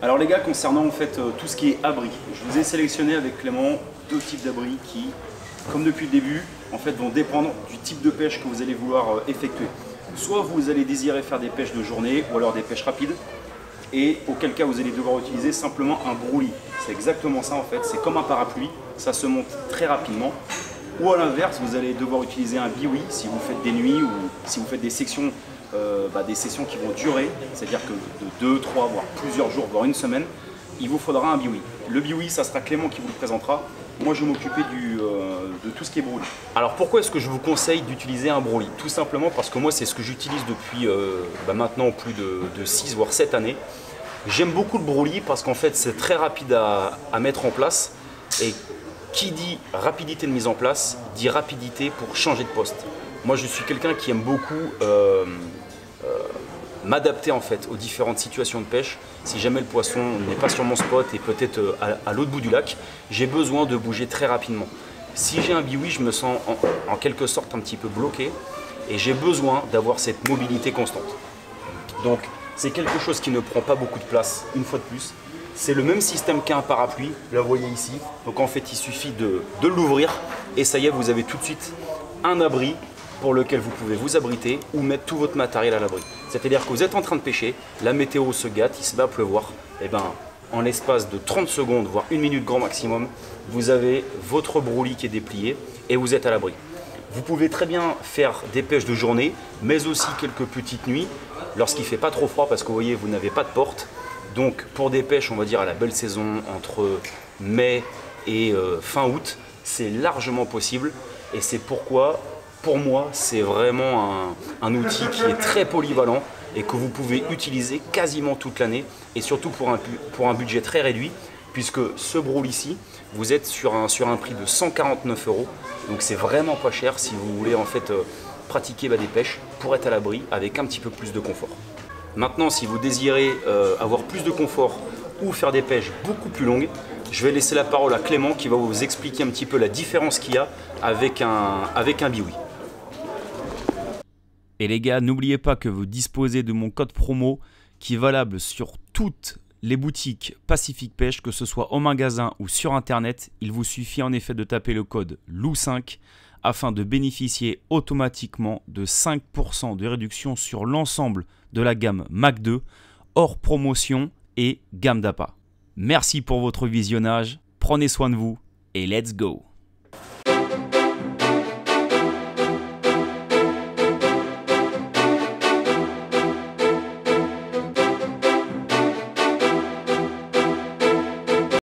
Alors les gars, concernant en fait tout ce qui est abri, je vous ai sélectionné avec Clément deux types d'abris qui, comme depuis le début, en fait vont dépendre du type de pêche que vous allez vouloir effectuer. Soit vous allez désirer faire des pêches de journée ou alors des pêches rapides, et auquel cas vous allez devoir utiliser simplement un broolie. C'est exactement ça en fait, c'est comme un parapluie, ça se monte très rapidement. Ou à l'inverse, vous allez devoir utiliser un biwi si vous faites des nuits ou si vous faites des sections qui vont durer, c'est-à-dire que de 2, 3, voire plusieurs jours, voire une semaine, il vous faudra un biwi. Le biwi, ça sera Clément qui vous le présentera. Moi, je vais m'occuper de tout ce qui est broolie. Alors, pourquoi est-ce que je vous conseille d'utiliser un broolie? Tout simplement parce que moi, c'est ce que j'utilise depuis maintenant plus de 6 voire 7 années. J'aime beaucoup le broolie parce qu'en fait, c'est très rapide à mettre en place. Et qui dit rapidité de mise en place, dit rapidité pour changer de poste. Moi, je suis quelqu'un qui aime beaucoup m'adapter en fait aux différentes situations de pêche. Si jamais le poisson n'est pas sur mon spot et peut-être à l'autre bout du lac, j'ai besoin de bouger très rapidement. Si j'ai un biwi, je me sens en quelque sorte un petit peu bloqué et j'ai besoin d'avoir cette mobilité constante. Donc, c'est quelque chose qui ne prend pas beaucoup de place, une fois de plus. C'est le même système qu'un parapluie, là vous voyez ici. Donc en fait il suffit de l'ouvrir et ça y est, vous avez tout de suite un abri pour lequel vous pouvez vous abriter ou mettre tout votre matériel à l'abri. C'est-à-dire que vous êtes en train de pêcher, la météo se gâte, il se met à pleuvoir, et ben en l'espace de 30 secondes, voire 1 minute grand maximum, vous avez votre broolie qui est déplié et vous êtes à l'abri. Vous pouvez très bien faire des pêches de journée, mais aussi quelques petites nuits, lorsqu'il ne fait pas trop froid parce que vous voyez, vous n'avez pas de porte. Donc pour des pêches, on va dire à la belle saison, entre mai et fin août, c'est largement possible. Et c'est pourquoi, pour moi, c'est vraiment un outil qui est très polyvalent et que vous pouvez utiliser quasiment toute l'année. Et surtout pour un budget très réduit, puisque ce broolie ici, vous êtes sur un prix de 149 €. Donc c'est vraiment pas cher si vous voulez en fait pratiquer des pêches pour être à l'abri avec un petit peu plus de confort. Maintenant, si vous désirez avoir plus de confort ou faire des pêches beaucoup plus longues, je vais laisser la parole à Clément qui va vous expliquer un petit peu la différence qu'il y a avec un biwi. Et les gars, n'oubliez pas que vous disposez de mon code promo qui est valable sur toutes les boutiques Pacific Pêche, que ce soit au magasin ou sur internet. Il vous suffit en effet de taper le code LOU5 afin de bénéficier automatiquement de 5% de réduction sur l'ensemble de la gamme Mac 2, hors promotion et gamme d'appât. Merci pour votre visionnage, prenez soin de vous et let's go!